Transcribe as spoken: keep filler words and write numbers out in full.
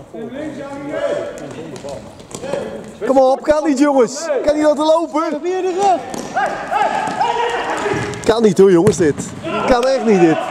Kom op, kan niet jongens. Kan niet laten lopen. Kan niet hoor jongens dit. Kan echt niet dit.